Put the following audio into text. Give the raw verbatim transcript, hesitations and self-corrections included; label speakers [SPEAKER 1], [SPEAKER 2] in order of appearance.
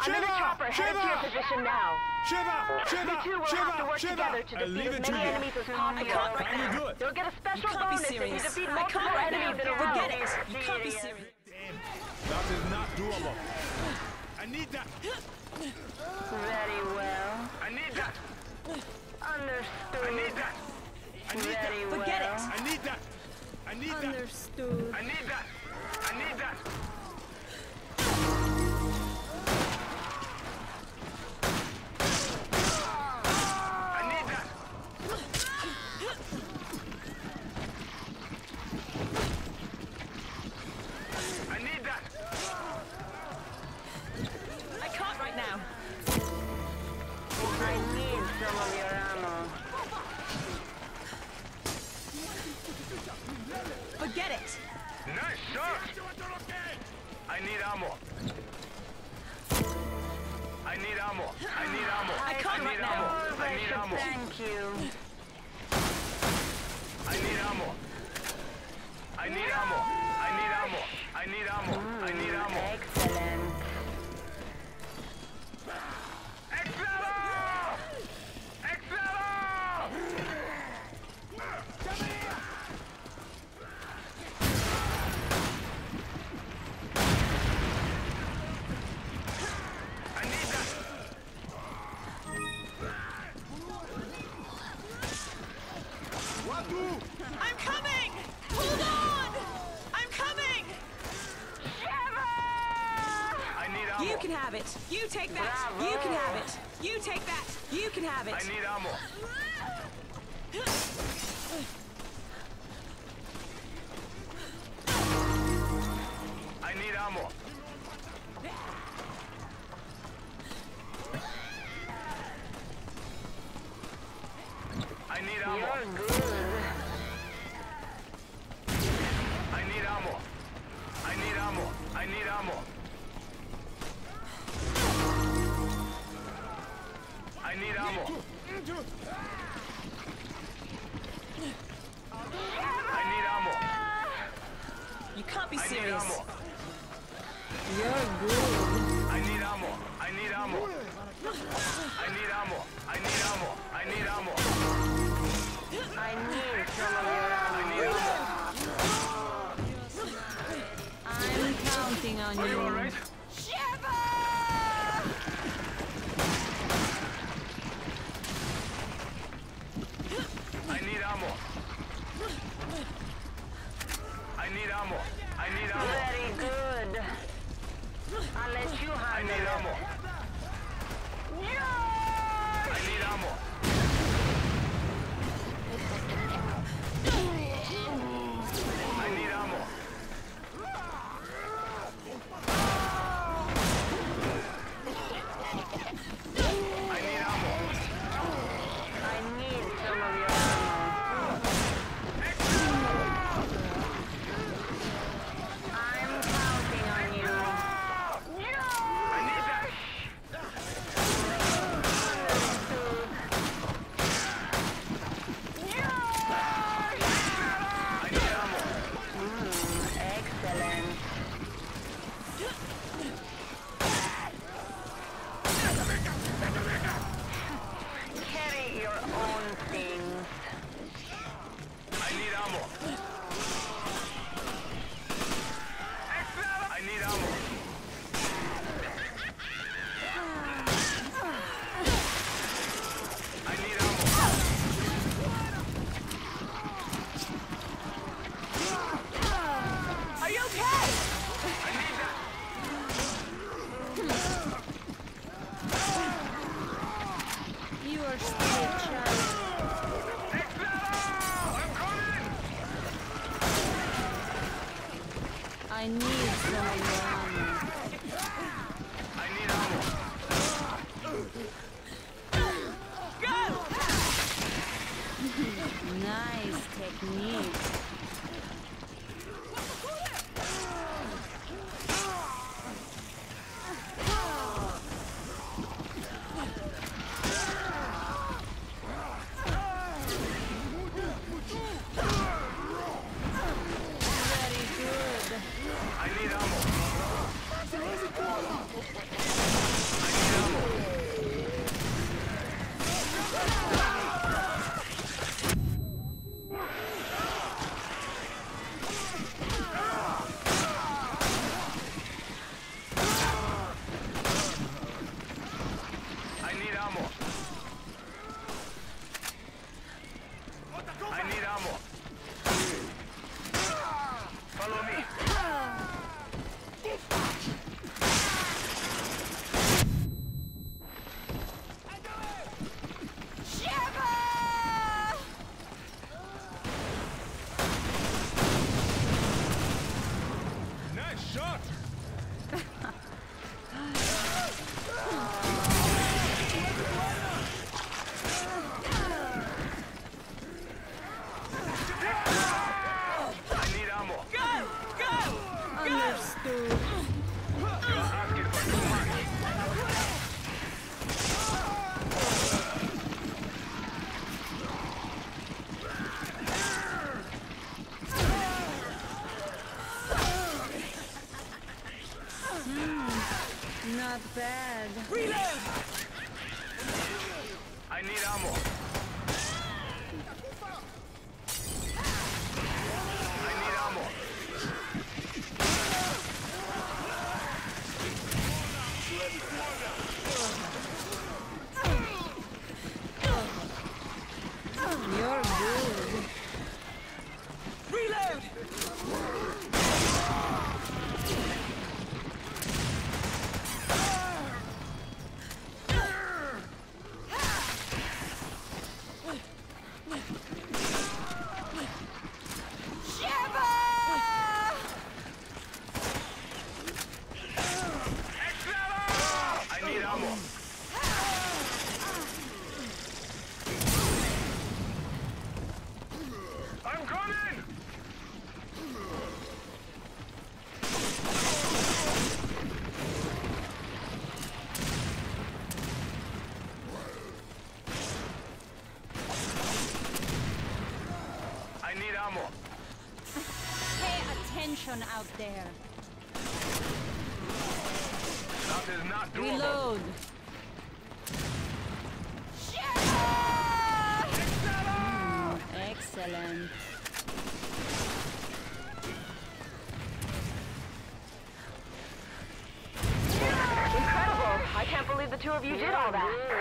[SPEAKER 1] I'm in the chopper, headed to your position now.
[SPEAKER 2] Shiva! Shiva!
[SPEAKER 1] You two will
[SPEAKER 2] Shiva!
[SPEAKER 1] have to work
[SPEAKER 2] Shiva!
[SPEAKER 1] together to
[SPEAKER 2] I leave
[SPEAKER 1] defeat
[SPEAKER 2] it
[SPEAKER 1] as
[SPEAKER 2] to
[SPEAKER 1] many
[SPEAKER 2] you.
[SPEAKER 1] enemies as possible.
[SPEAKER 3] I can't right
[SPEAKER 2] Finally
[SPEAKER 3] now.
[SPEAKER 2] do it.
[SPEAKER 1] You'll get a special
[SPEAKER 3] You can't be
[SPEAKER 1] bonus if you
[SPEAKER 3] serious.
[SPEAKER 1] defeat
[SPEAKER 3] I
[SPEAKER 1] multiple
[SPEAKER 3] can't right now.
[SPEAKER 1] enemies in a row.
[SPEAKER 3] Forget it. You can't be serious.
[SPEAKER 2] That is not doable. I need that.
[SPEAKER 1] Very well.
[SPEAKER 2] I need that.
[SPEAKER 1] Understood.
[SPEAKER 2] I need that. I need that.
[SPEAKER 1] Very
[SPEAKER 3] Forget
[SPEAKER 1] well.
[SPEAKER 3] it.
[SPEAKER 2] I need that. I need that.
[SPEAKER 1] Understood.
[SPEAKER 2] I need that. I need that. I need that. I need that.
[SPEAKER 3] I can't right now.
[SPEAKER 1] I need some of your ammo.
[SPEAKER 3] Forget it.
[SPEAKER 2] Nice shot. I need ammo. I need ammo. I need ammo.
[SPEAKER 3] I can't
[SPEAKER 2] need
[SPEAKER 3] right
[SPEAKER 2] ammo.
[SPEAKER 3] now.
[SPEAKER 2] I need ammo.
[SPEAKER 1] Thank you.
[SPEAKER 2] I need ammo. I need ammo. I need ammo. I need ammo. I need ammo.
[SPEAKER 1] Excellent.
[SPEAKER 2] Excellent! Excellent! I need that. Watu!
[SPEAKER 3] I'm coming! Hold on! I'm coming!
[SPEAKER 2] I need ammo.
[SPEAKER 3] You can have it. You take that.
[SPEAKER 1] Bravo.
[SPEAKER 3] You can have it. You take that. You can have it.
[SPEAKER 2] I need ammo. I need ammo. I need ammo.
[SPEAKER 1] You're good.
[SPEAKER 2] I need ammo. I need ammo. I need ammo. I need ammo. I need ammo.
[SPEAKER 3] You can't be
[SPEAKER 2] I need
[SPEAKER 3] serious.
[SPEAKER 2] ammo.
[SPEAKER 1] You're good.
[SPEAKER 2] I need ammo. I need ammo. I need ammo. I need ammo. I need ammo.
[SPEAKER 1] I need some of your
[SPEAKER 2] I
[SPEAKER 1] ammo.
[SPEAKER 2] need ammo.
[SPEAKER 1] I'm counting on
[SPEAKER 2] Are
[SPEAKER 1] you.
[SPEAKER 2] you alright? I need ammo. I need ammo. I need ammo.
[SPEAKER 1] Very good. I'll let you
[SPEAKER 2] I
[SPEAKER 1] handle
[SPEAKER 2] need
[SPEAKER 1] it.
[SPEAKER 2] ammo. I need ammo. I need ammo. I need ammo.
[SPEAKER 1] I need some of your ammo. I'm counting on you.
[SPEAKER 2] I need that. I need ammo.
[SPEAKER 1] Mm, excellent. Carry your own things.
[SPEAKER 2] I need ammo. I need ammo. I need ammo.
[SPEAKER 3] Are you okay?
[SPEAKER 2] I need that.
[SPEAKER 1] You are still a child.
[SPEAKER 2] I'm coming.
[SPEAKER 1] I need some of your ammo.
[SPEAKER 2] I need ammo.
[SPEAKER 1] Nice technique. Very good.
[SPEAKER 2] I need ammo. I need ammo. I need ammo.
[SPEAKER 1] You're good.
[SPEAKER 3] Reload!
[SPEAKER 2] I need ammo. I'm coming! I need ammo.
[SPEAKER 4] Pay attention out there.
[SPEAKER 2] That is not doable.
[SPEAKER 4] Reload. Excellent.
[SPEAKER 1] Incredible! I can't believe the two of you did all that.